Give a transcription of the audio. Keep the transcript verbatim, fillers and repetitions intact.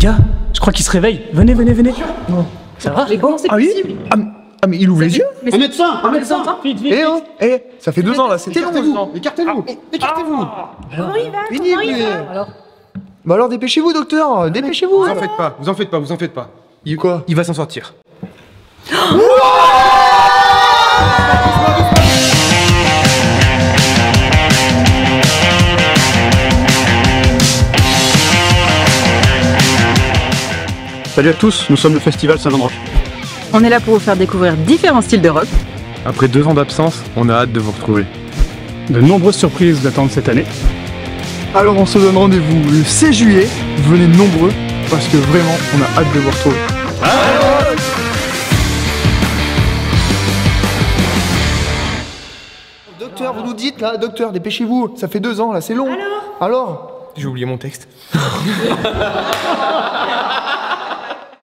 gars, je crois qu'il se réveille. Venez, venez, venez. Non. Ça va? Mais comment c'est Ah oui? possible? ah, mais- ah mais il ouvre les yeux? Un médecin, un médecin. Vite, vite, Eh oh, eh, ça fait deux ans là, c'était long. Écartez-vous, écartez-vous, écartez-vous. Comment il va? Fini, Comment il mais- va? Alors? Bah alors dépêchez-vous docteur, dépêchez-vous. Vous en faites pas, vous en faites pas, vous en faites pas. Il, Quoi? il va s'en sortir. Salut à tous, nous sommes le festival Saint-Androche. On est là pour vous faire découvrir différents styles de rock. Après deux ans d'absence, on a hâte de vous retrouver. De nombreuses surprises vous attendent cette année. Alors on se donne rendez-vous le seize juillet, venez nombreux, parce que vraiment on a hâte de vous retrouver. Docteur, vous nous dites là, docteur, dépêchez-vous, ça fait deux ans là, c'est long. Alors Alors J'ai oublié mon texte.